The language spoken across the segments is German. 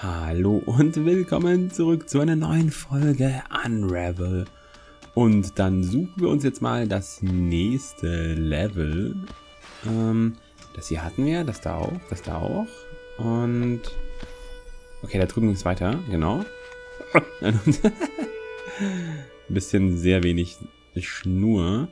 Hallo und willkommen zurück zu einer neuen Folge Unravel. Und dann suchen wir uns jetzt mal das nächste Level. Das hier hatten wir, das da auch. Und okay, da drüben ging es weiter, genau. Ein bisschen sehr wenig Schnur.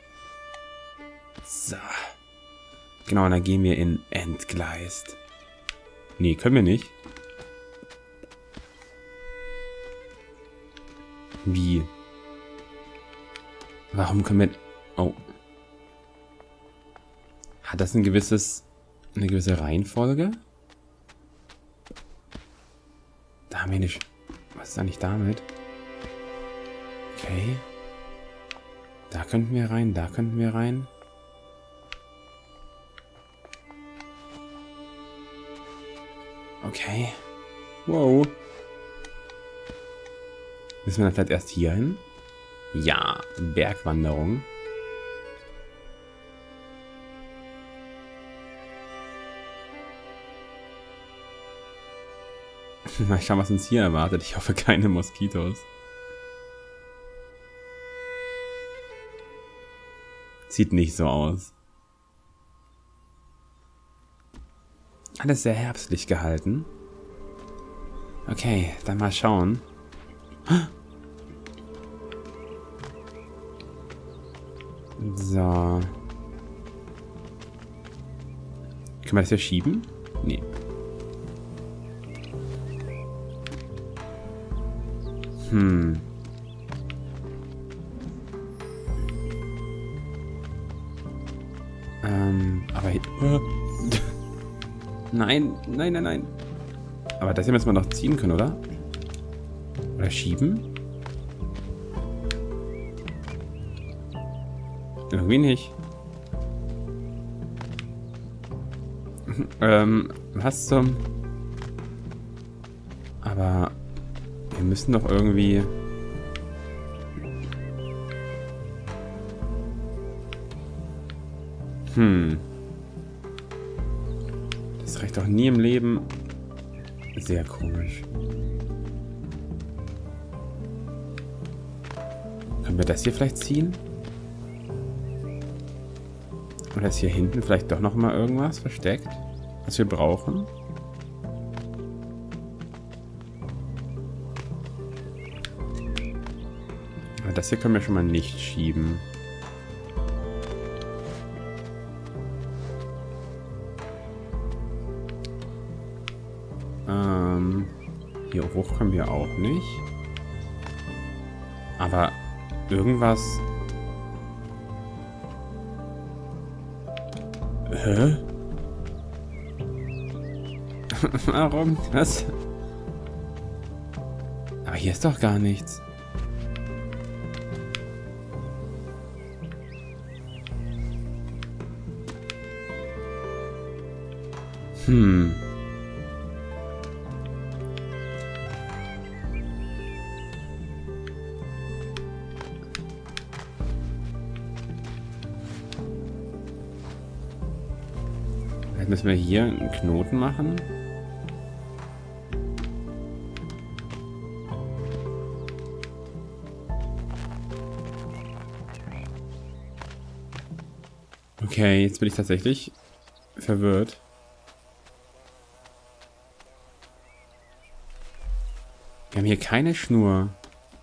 So. Genau, und dann gehen wir in Entgleist. Nee, können wir nicht. Wie? Warum können wir... Oh. Hat das eine gewisse Reihenfolge? Da haben wir nicht... Was ist eigentlich damit? Okay. Da könnten wir rein, da könnten wir rein. Okay. Wow. Müssen wir dann vielleicht erst hier hin? Ja, Bergwanderung. Mal schauen, was uns hier erwartet. Ich hoffe, keine Moskitos. Sieht nicht so aus. Alles sehr herbstlich gehalten. Okay, dann mal schauen. So. Können wir das hier schieben? Nee. Aber... Nein, nein, nein, nein. Aber das hier müssen wir noch ziehen können, oder? Oder schieben? Irgendwie nicht. Was zum... Aber wir müssen doch irgendwie... Das reicht doch nie im Leben. Sehr komisch. Können wir das hier vielleicht ziehen? Oder ist hier hinten vielleicht doch noch mal irgendwas versteckt, was wir brauchen? Aber das hier können wir schon mal nicht schieben. Hier hoch können wir auch nicht. Aber irgendwas... Hä? Warum? Was? Aber hier ist doch gar nichts. Vielleicht müssen wir hier einen Knoten machen. Okay, jetzt bin ich tatsächlich verwirrt. Wir haben hier keine Schnur.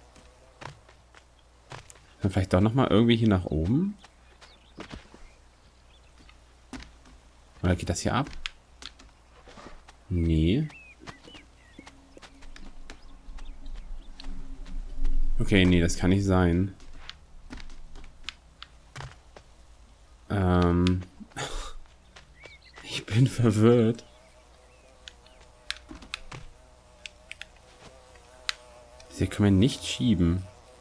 Dann vielleicht doch noch mal irgendwie hier nach oben. Oder geht das hier ab? Nee. Okay, nee, das kann nicht sein. Ich bin verwirrt. Das hier können wir nicht schieben.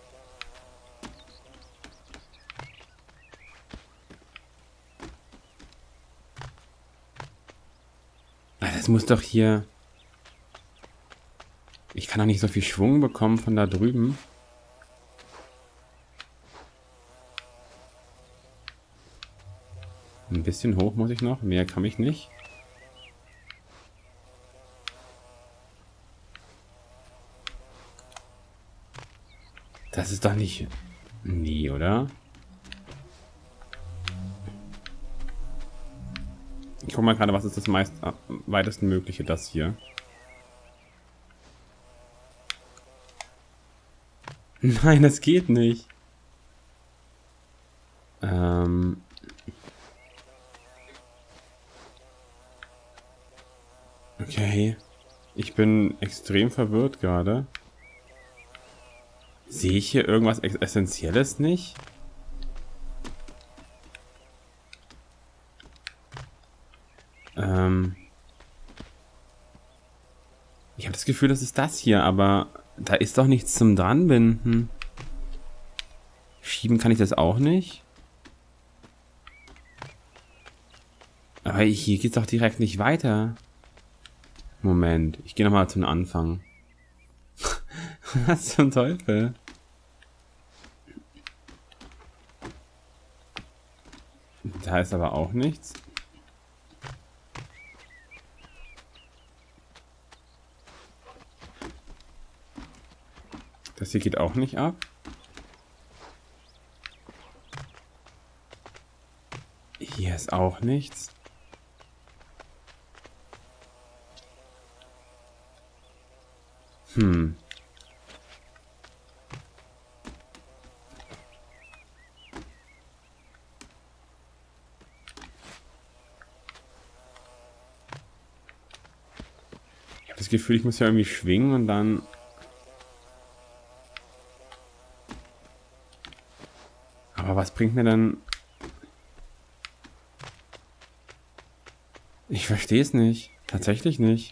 Das muss doch hier... Ich kann doch nicht so viel Schwung bekommen von da drüben. Ein bisschen hoch muss ich noch. Mehr kann ich nicht. Das ist doch nicht... Nee, oder? Ich guck mal gerade, was ist das weitesten mögliche, das hier. Nein, das geht nicht. Okay. Ich bin extrem verwirrt gerade. Sehe ich hier irgendwas Essentielles nicht? Ich habe das Gefühl, das ist das hier, aber da ist doch nichts zum Dranbinden. Schieben kann ich das auch nicht. Aber hier geht's doch direkt nicht weiter. Moment, ich gehe nochmal zum Anfang. Was zum Teufel? Da ist aber auch nichts. Das hier geht auch nicht ab. Hier ist auch nichts. Ich habe das Gefühl, ich muss ja irgendwie schwingen und dann... Aber was bringt mir dann... Ich verstehe es nicht. Tatsächlich nicht.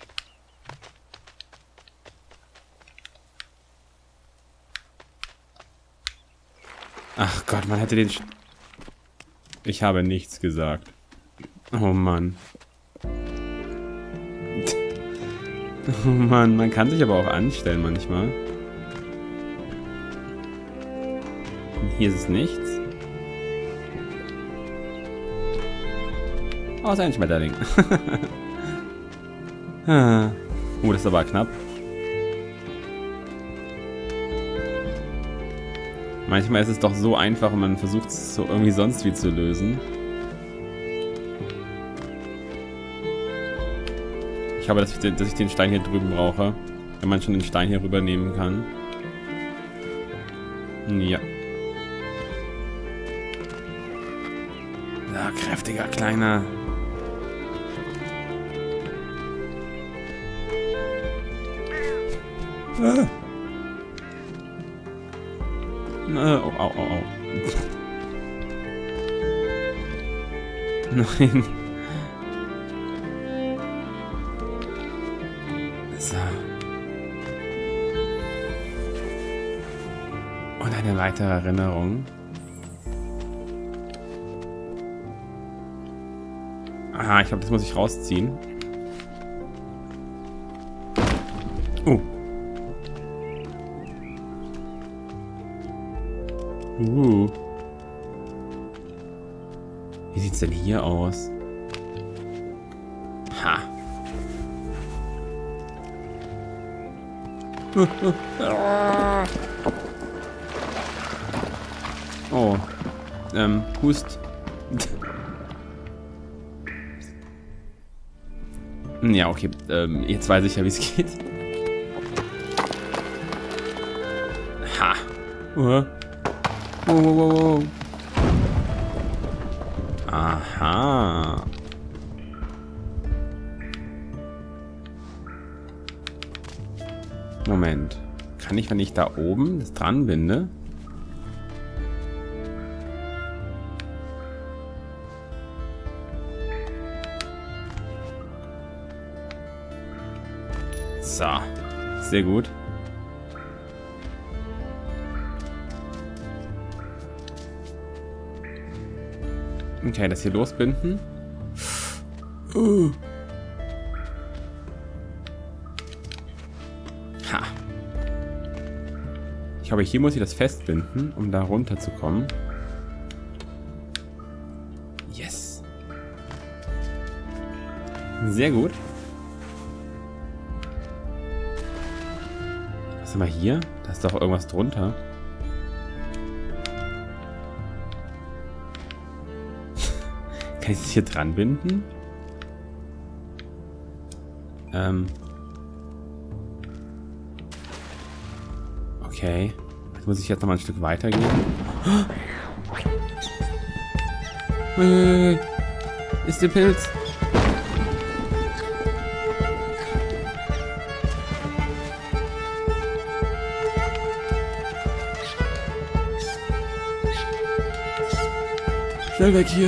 Ach Gott, man hätte den... Ich habe nichts gesagt. Oh Mann. Oh Mann, man kann sich aber auch anstellen manchmal. Hier ist es nichts. Außer ein Schmetterling. Das ist aber knapp. Manchmal ist es doch so einfach und man versucht es so irgendwie sonst wie zu lösen. Ich hoffe, dass ich den Stein hier drüben brauche. Wenn man schon den Stein hier rübernehmen kann. Ja. Ja, kräftiger, kleiner. Ah. Oh, au, au, au. Nein. So. Und eine weitere Erinnerung. Aha, ich glaube, das muss ich rausziehen. Oh. Wie sieht's denn hier aus? Ha. Oh. Hust. Ja, okay. Jetzt weiß ich ja, wie es geht. Ha. Wow. Aha. Moment. Kann ich, wenn ich da oben das dran binde? So. Sehr gut. Okay, das hier losbinden. Ha. Ich glaube, hier muss ich das festbinden, um da runter zu kommen. Yes. Sehr gut. Was haben wir hier? Da ist doch irgendwas drunter. Kann ich das hier dran binden? Okay. Jetzt muss ich jetzt noch mal ein Stück weitergehen. Ui, ist der Pilz? Schnell weg hier.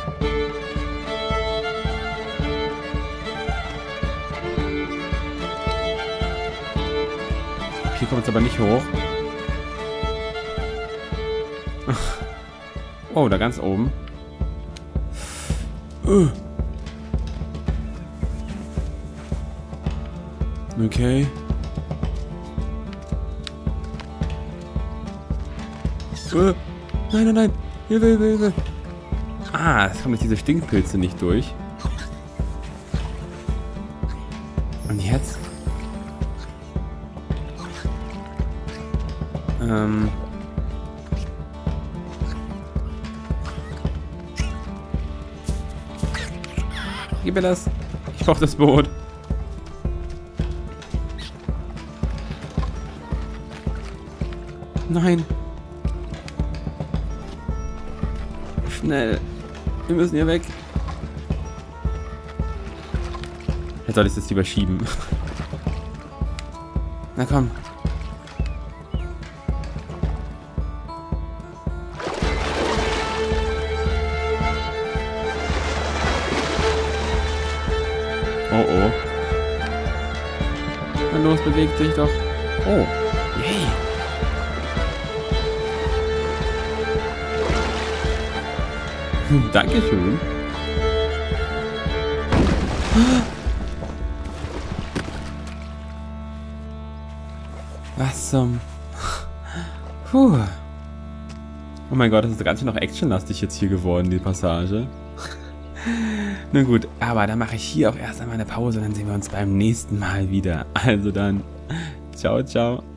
Hier kommt es aber nicht hoch. Oh, da ganz oben. Okay. Nein, nein, nein. Hilfe, Hilfe, Hilfe. Ah, es kommen jetzt diese Stinkpilze nicht durch. Und jetzt? Gib mir das. Ich brauche das Boot. Nein. Schnell. Wir müssen hier weg. Jetzt soll ich das lieber schieben. Na komm. Oh oh. Na los, bewegt sich doch. Oh. Yay. Dankeschön. Was zum... Puh. Oh mein Gott, das ist ganz schön noch actionlastig jetzt hier geworden, die Passage. Na gut, aber dann mache ich hier auch erst einmal eine Pause und dann sehen wir uns beim nächsten Mal wieder. Also dann, ciao, ciao.